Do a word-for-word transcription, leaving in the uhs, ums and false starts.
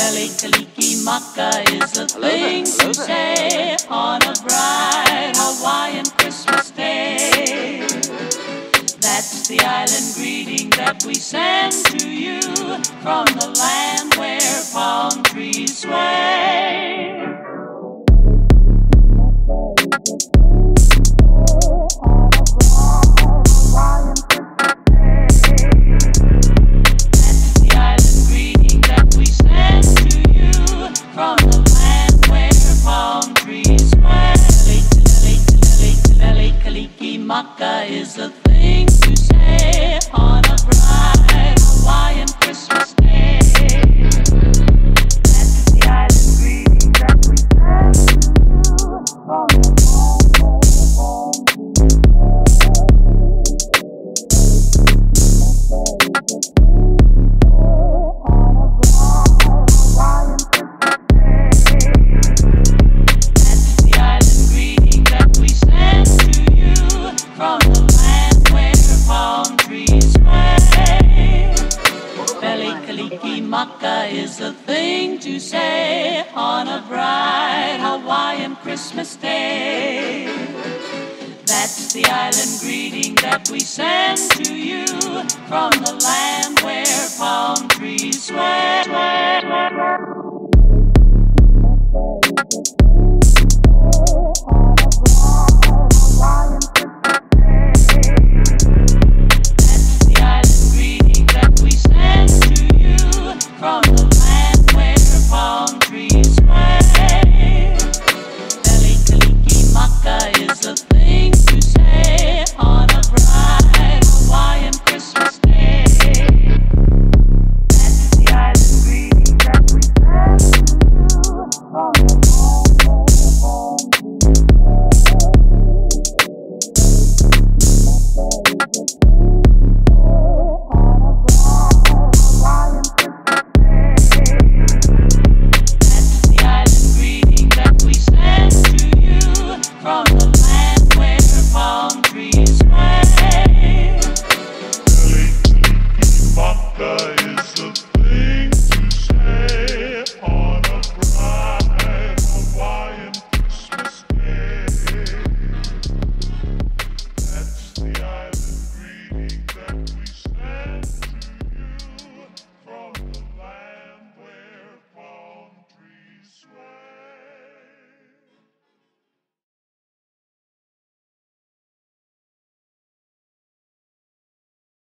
Pele Kaliki Maka is the thing to say on a bright Hawaiian Christmas day. That's the island greeting that we send to you from the land where palm trees sway. From the land where palm trees sway. Pele Kaliki Maka is the thing to say on a bright Hawaiian Christmas day. That's the island greeting that we send to you from the land where palm from the land where palm trees sway. Pele Kaliki Maka is the thing to say on a bright Hawaiian Christmas day. That's the island greeting that we send to you from the land where palm trees sway.